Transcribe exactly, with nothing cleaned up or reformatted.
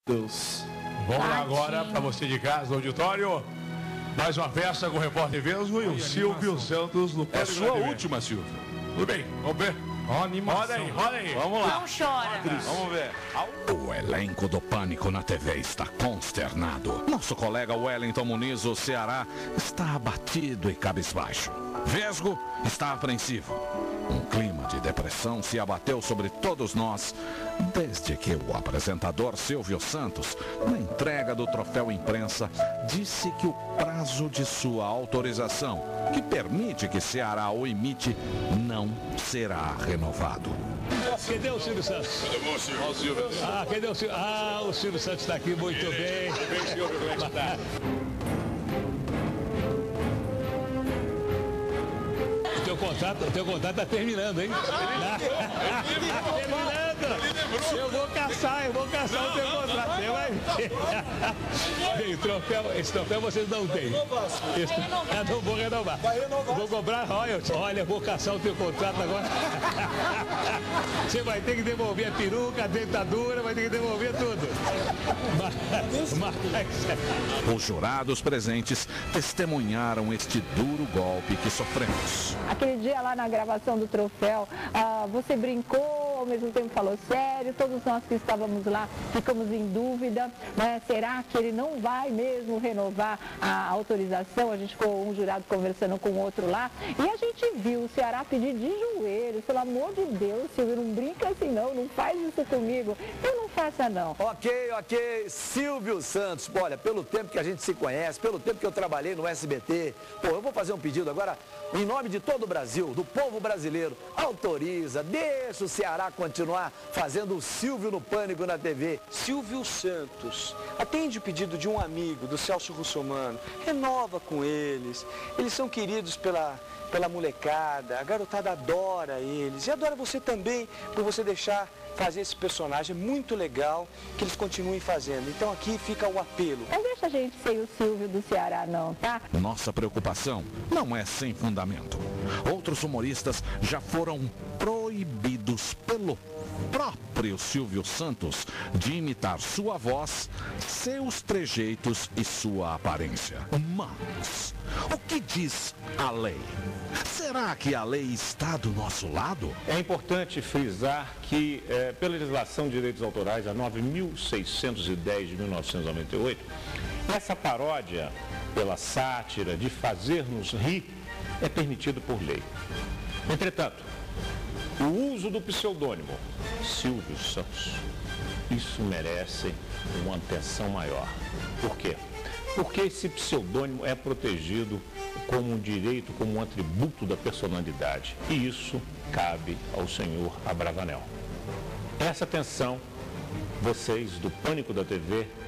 Deus. Vamos lá agora para você de casa, do auditório. Mais uma festa com o repórter Vesgo e o Silvio Santos no É a sua última, Silvio. Tudo bem, vamos ver. Roda aí, roda aí. Vamos lá. Não chora. Vamos ver. O elenco do Pânico na T V está consternado. Nosso colega Wellington Muniz, o Ceará, está abatido e cabisbaixo. Vesgo está apreensivo. Um clima de depressão se abateu sobre todos nós desde que o apresentador Silvio Santos, na entrega do troféu imprensa, disse que o prazo de sua autorização, que permite que Ceará o imite, não será renovado. Cadê o Silvio Santos? Cadê o Silvio? O Silvio. Ah, cadê o Silvio? Ah, o Silvio Santos está aqui, muito bem. Tudo bem, Silvio? Como é que está? O teu contrato, o teu contrato está terminando, hein? Está terminando. Eu vou caçar, eu vou caçar o teu contrato. Você vai ver. Bem, o troféu, esse troféu vocês não têm. Esse, eu não vou renovar. Vou cobrar royalties. Olha, vou caçar o teu contrato agora. Você vai ter que devolver a peruca, a dentadura, vai ter que devolver tudo. Mas, mas... Os jurados presentes testemunharam este duro golpe que sofremos. Aquele dia lá na gravação do troféu, ah, você brincou, ao mesmo tempo falou sério, todos nós que estávamos lá ficamos em dúvida, né? Será que ele não vai mesmo renovar a autorização? A gente ficou um jurado conversando com o outro lá e a gente viu o Ceará pedir de joelhos, pelo amor de Deus, Silvio, não brinca assim não, não faz isso comigo, eu não faça não. Ok, ok, Silvio Santos, olha, pelo tempo que a gente se conhece, pelo tempo que eu trabalhei no S B T, pô, eu vou fazer um pedido agora, em nome de todo o Brasil, do povo brasileiro, autoriza, deixa o Ceará continuar fazendo o Silvio no Pânico na T V. Silvio Santos, atende o pedido de um amigo, do Celso Russomano, renova com eles, eles são queridos pela, pela molecada, a garotada adora eles, e adora você também, por você deixar fazer esse personagem, é muito legal que eles continuem fazendo. Então aqui fica o apelo. Não deixa a gente ser o Silvio do Ceará não, tá? Nossa preocupação não é sem fundamento. Outros humoristas já foram proibidos pelo próprio Silvio Santos de imitar sua voz, seus trejeitos e sua aparência. Mas o que diz a lei? Será que a lei está do nosso lado? É importante frisar que, é, pela legislação de direitos autorais, a nove mil seiscentos e dez de mil novecentos e noventa e oito, essa paródia pela sátira de fazer-nos rir é permitido por lei. Entretanto, o uso do pseudônimo Silvio Santos, isso merece uma atenção maior. Por quê? Porque esse pseudônimo é protegido como um direito, como um atributo da personalidade. E isso cabe ao senhor Abravanel. Essa atenção, vocês do Pânico da T V